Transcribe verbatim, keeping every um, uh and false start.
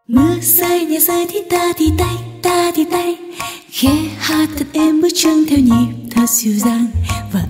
Mưa rơi nhẹ rơi thì ta thì tay, ta thì tay, khẽ hát thật êm bước chân theo nhịp thật dịu dàng. Và